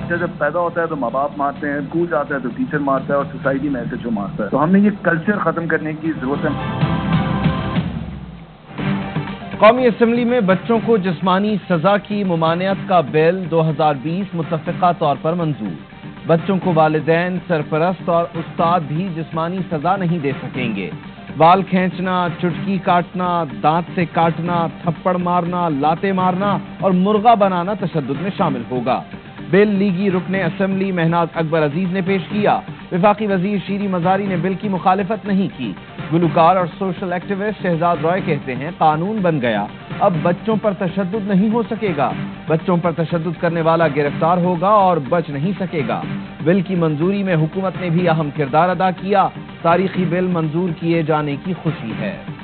बच्चा जब पैदा होता है तो माँ बाप मारते हैं, स्कूल जाता है तो टीचर मारता है और सोसाइटी में ऐसे जो मारता है। तो हमने ये कल्चर खत्म करने की जरूरत है। कौमी असम्बली में बच्चों को जिस्मानी सजा की मुमानियत का बिल 2020 मुत्तफ़िक़ा तौर पर मंजूर। बच्चों को वालिदैन, सरपरस्त और उस्ताद भी जिस्मानी सजा नहीं दे सकेंगे। बाल खींचना, चुटकी काटना, दांत से काटना, थप्पड़ मारना, लाते मारना और मुर्गा बनाना तशद्दुद में शामिल होगा। बिल लीगी रुकने असम्बली महनाज अकबर अजीज ने पेश किया। वफाकी वजीर शीरी मजारी ने बिल की मुखालिफत नहीं की। गुलकार और सोशल एक्टिविस्ट शहजाद रॉय कहते हैं कानून बन गया, अब बच्चों पर तशद्दुद नहीं हो सकेगा। बच्चों पर तशद्दुद करने वाला गिरफ्तार होगा और बच नहीं सकेगा। बिल की मंजूरी में हुकूमत ने भी अहम किरदार अदा किया। तारीखी बिल मंजूर किए जाने की खुशी है।